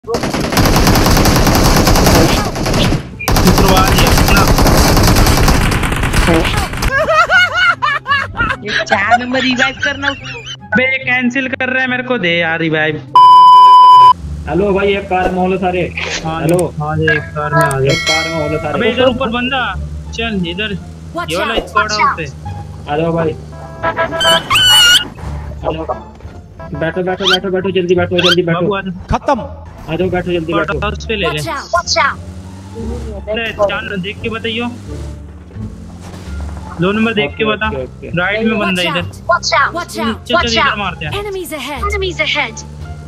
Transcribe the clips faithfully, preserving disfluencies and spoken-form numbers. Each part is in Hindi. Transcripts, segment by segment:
चार नंबर रिवाइव करना। बे कैंसिल कर रहा है, मेरे को दे यार रिवाइव। हेलो भाई, एक कार में होलो सारे। हेलो हाँ जी, एक कार में आ जाओ। एक कार में होलो सारे। अबे इधर ऊपर बंदा, चल इधर ये वाला स्क्वाड आउट है। आ जाओ भाई, बैठो बैठो बैठो बैठो, जल्दी बैठो जल्दी बैठो। खत्म, आ जाओ बैठो जल्दी बैठो। हाउस पे ले ले। अरे चांद देख के बताइयो, दो नंबर देख के बता। राइट में बंदा इधर, चल चल इधर मारते हैं। Enemies ahead. Enemies ahead.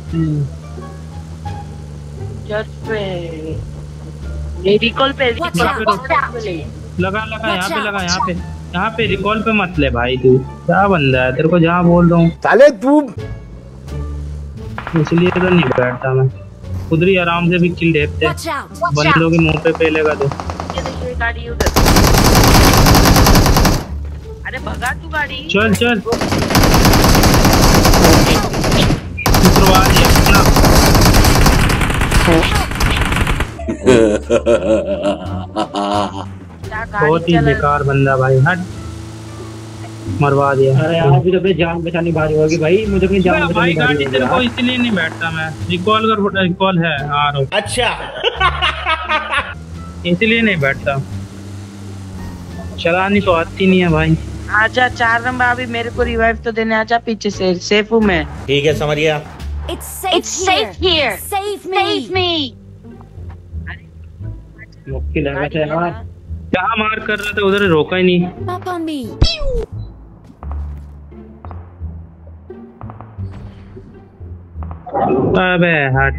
ये रिकॉल पे लगा लगा यहाँ पे लगा यहाँ पे यहाँ पे रिकॉल पे मत ले भाई। तू क्या बंदा है, तेरे को जहाँ बोल रहा हूँ साले तू, इसलिए तो नहीं बैठता मैं। उधर ही आराम से भी किल देखते, बंदों के मुंह पे पेलेगा तो। गाड़ी उधर, अरे भगा तू गाड़ी। चल चल बहुत ही बेकार बंदा भाई, हट मरवा दिया। अरे यार अभी तो जान बचानी भारी होगी भाई, मुझे अपनी जान बचानी भाई भारी गाड़ी तेरे को इसलिए नहीं बैठता मैं। रिकॉल कर, रिकॉल है आ रहा हूँ। अच्छा इसलिए नहीं बैठता, चलानी तो आती नहीं है भाई। आजा चार नंबर, अभी मेरे को रिवाइव तो देने आजा, पीछे से सेफ हूँ मैं। ठीक है समझ गया। It's safe It's here. Safe here. Save me. Save me. मुश्किल है वैसे यार, जहाँ मार कर रहा था उधर रोका ही नहीं। Up on me. अबे हट।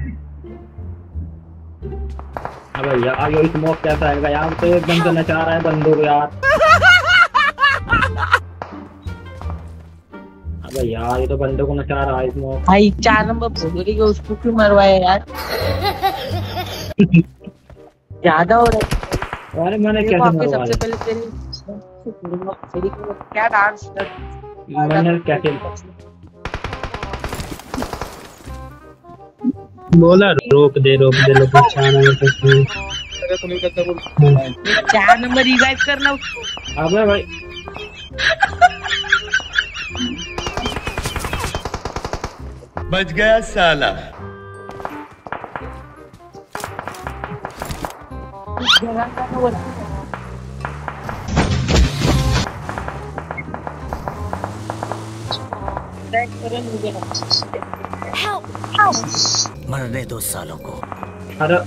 अबे यार ये स्मोक कैसा आएगा यार, तो एक बंदा नचा रहा है बंदों को यार। अबे यार ये तो बंदों को नचा रहा है स्मोक। भाई चार नंबर भूरी को उसको क्यों मरवाया यार? ज्यादा हो रहा है। अरे मैंने कैसे मरवाया? सबसे पहले तेरी क्या डांस मैंने कैसे बोला रोक दे रोक दे लोग चार नंबर रिवाइव करना उसको। अबे भाई बच गया साला। मरने दो सालों को। अरे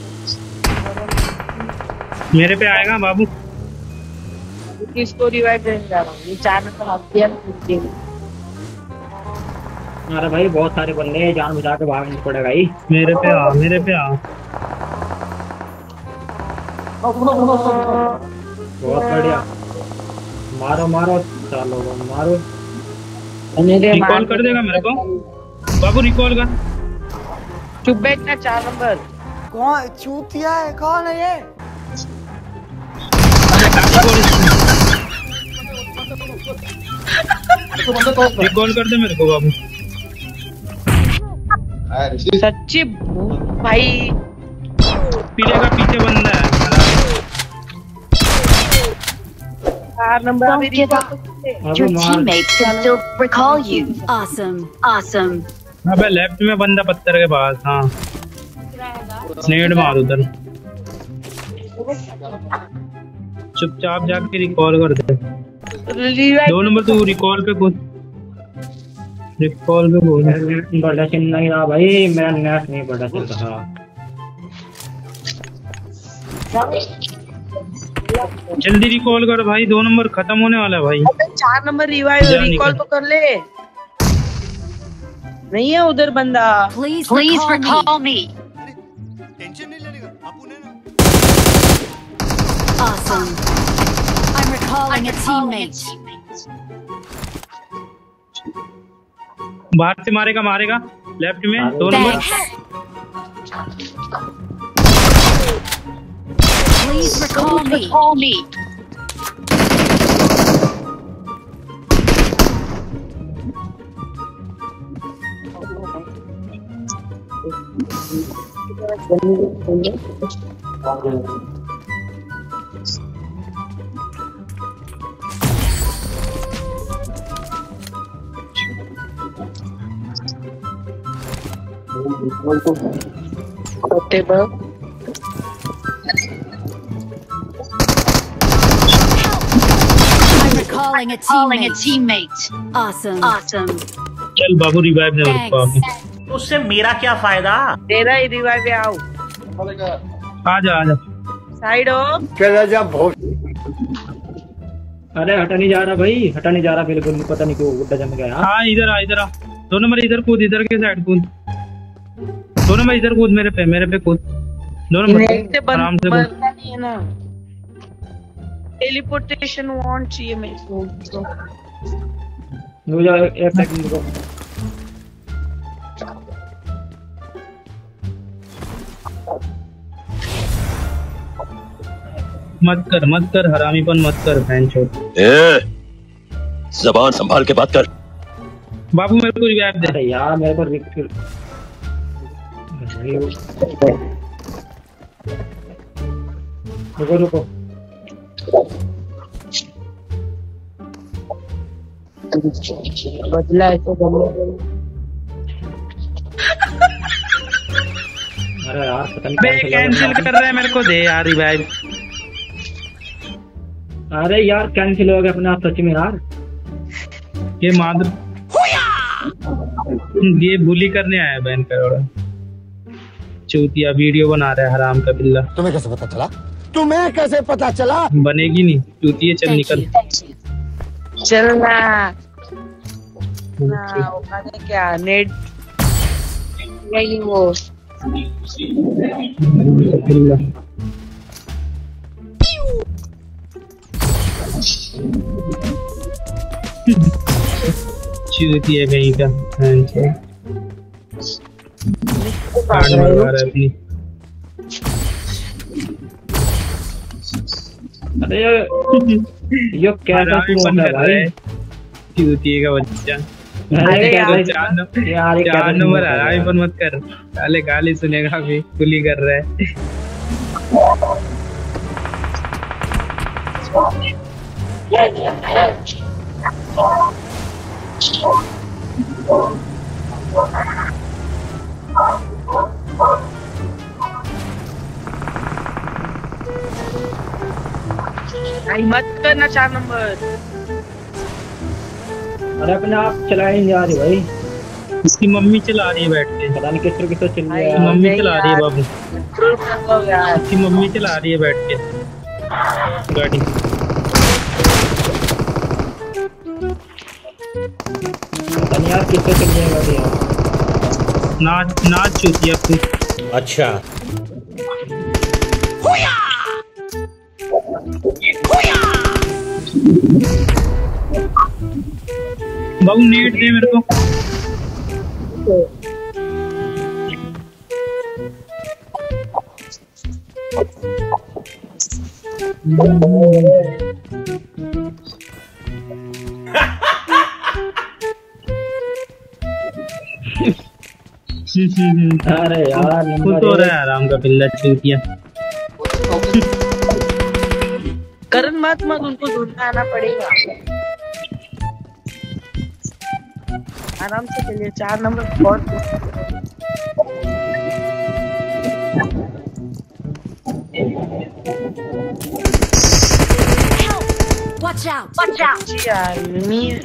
मेरे पे आएगा बाबू। किसको रिवाइव देने जा रहा हूँ? ये चार नंबर आप दिया। अरे भाई बहुत सारे बंदे हैं, जान बचा के भागना पड़ेगा ही। मेरे पे आ, मेरे पे आ। बहुत बढ़िया, मारो मारो चलो मारो। रिकॉल कर देगा मेरे को बाबू, रिकॉल कर। चुप बैठना चार नंबर। कौन चूतिया है, कौन है ये? रिकॉल कर दे मेरे को बाबू। सच्ची भाई, पीले का पीछे बंदा है। चार number Don't give up. Your teammates can still recall you. Awesome. Awesome. अबे लेफ्ट में बंदा पत्थर के पास। हाँ स्नेड मार उधर। चुपचाप जाके रिकॉल कर दे। दो नंबर तू रिकॉल पे कूद, रिकॉल पे कूद। बड़ा सीन नहीं रहा भाई, मेरा नेट नहीं बड़ा चल रहा। जल्दी रिकॉल कर भाई, दो नंबर खत्म होने वाला है भाई। चार नंबर रिवाइव रिकॉल तो कर ले। नहीं है उधर बंदा। Please, Please recall, recall me. Tension नहीं लेने का, आप उन्हें ना। Awesome. I'm recalling a teammate. बाहर से मारेगा मारेगा लेफ्ट में दो number. Please recall me. Recall me. Calling a teammate. a teammate. Awesome. Awesome. चल बाबू रिवाइव दे मेरे को आके। उससे मेरा क्या फायदा? तेरा ही रिवाइव है, आओ। आजा आजा। साइड हो। चला जा भोग। अरे हटा नहीं जा रहा भाई, हटा नहीं जा रहा बिल्कुल, पता नहीं क्यों गुड्डा जम गया। हाँ इधर आ, इधर आ। दो नंबर इधर कूद, इधर के साइड कूद। दो नंबर इधर कूद, मेरे पे मेरे पे कूद। दो नंबर आराम से कूद। नहीं है ना, टेलीपोर्टेशन ऑन चाहिए मेरे को। मुझे एक सेकंड रुको। मत कर मत कर हरामीपन मत कर फैन छोड़। ए जबान संभाल के बात कर। बाबू मेरे को रिवाइव दे। अरे यार मेरे को रिक- रुको रुको। बदला है तो अरे यार पता नहीं बे कैंसिल कैंसिल कर रहा है, मेरे को दे यार रिवाइव। अरे यार कैंसिल हो गया अपने आप सच में यार। ये मादर ये बुली करने आया बहन करोड़ा चूतिया, वीडियो बना रहा है हराम का बिल्ला। तुम्हें कैसे पता चला? तुम्हें कैसे पता चला? बनेगी नहीं चूतिया, चल निकल। चलना ना, वो क्या नेट नहीं वो चूतिया कहीं का काट मरवा रहा है अपनी। अरे ये कैसा क्यों है भाई? चूतिया का बच्चा। अरे यार चार नंबर यार ये चार नंबर हरामीपन मत कर, साले गाली सुनेगा अभी। गुली कर रहा है। नहीं मत करना चार नंबर। अरे अपने आप चला ही नहीं आ रही भाई। इसकी मम्मी चला रही है बैठ के, पता नहीं किस तरह किस तरह चल रही इसकी है। मम्मी चला रही है बाबू, यार इसकी मम्मी चला रही है बैठ के गाड़ी। पता नहीं यार किस तरह चल रही है गाड़ी यार। नाच नाच चूतिया तू। अच्छा बाबू नेट दे मेरे को। अरे यार खुद हो रहा है आराम का बिल्ला चूतिया। करन मत मत उनको ढूंढना आना पड़ेगा। आराम से चलिए, चार नंबर बहुत Watch out! Watch out! यार मी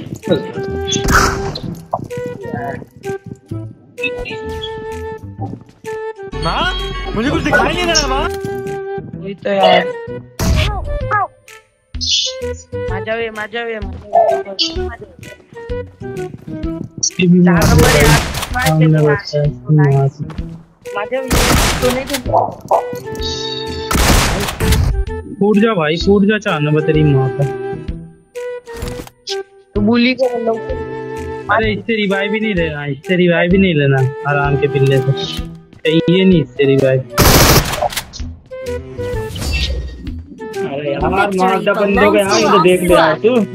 माँ मुझे कुछ दिखाई नहीं दे रहा माँ। वही तो यार। मजा वे मजा वे चार नंबर यार। मजा वे सोने को फूट जा भाई, फूट जा। चार नंबर तेरी माँ का। तो बुली को लो। अरे इससे रिवाइव ही नहीं लेना, इससे रिवाइव ही नहीं लेना आराम के पिल्ले से। चाहिए नहीं इससे रिवाइव। अरे यार मारदा बंदे को यहाँ इधर देख ले यार तू।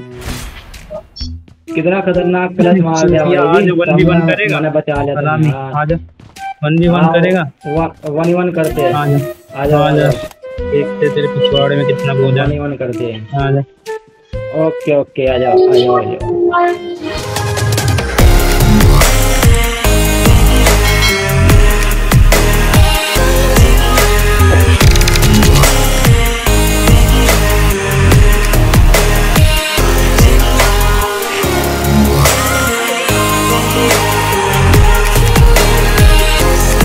कितना खतरनाक प्लस मार दिया भाई। जो वन भी वन करेगा मैंने बचा लिया। आराम ही आजा। वन वी वन करेगा? वन वन करते हैं। आ जा आ जा आ जा, देखते तेरे पिछवाड़े में कितना बोझा। वन वन करते हैं। आ जा। ओके ओके, आ जाओ आ जाओ आ जाओ।